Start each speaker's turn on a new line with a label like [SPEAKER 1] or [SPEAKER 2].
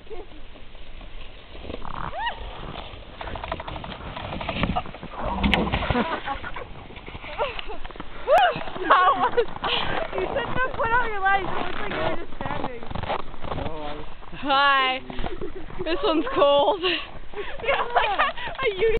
[SPEAKER 1] You shouldn't have put out your legs. It looks like you were just standing.
[SPEAKER 2] Hi. This one's cold.
[SPEAKER 1] Yeah, like a